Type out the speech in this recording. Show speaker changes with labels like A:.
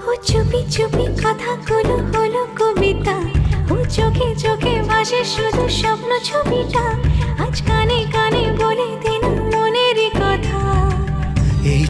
A: ও চুপি চুপি কথাগুলো হলো কবিতা, ও চোখে চোখে ভাসে শুধু স্বপ্ন ছবিটা। আজ কানে কানে বলি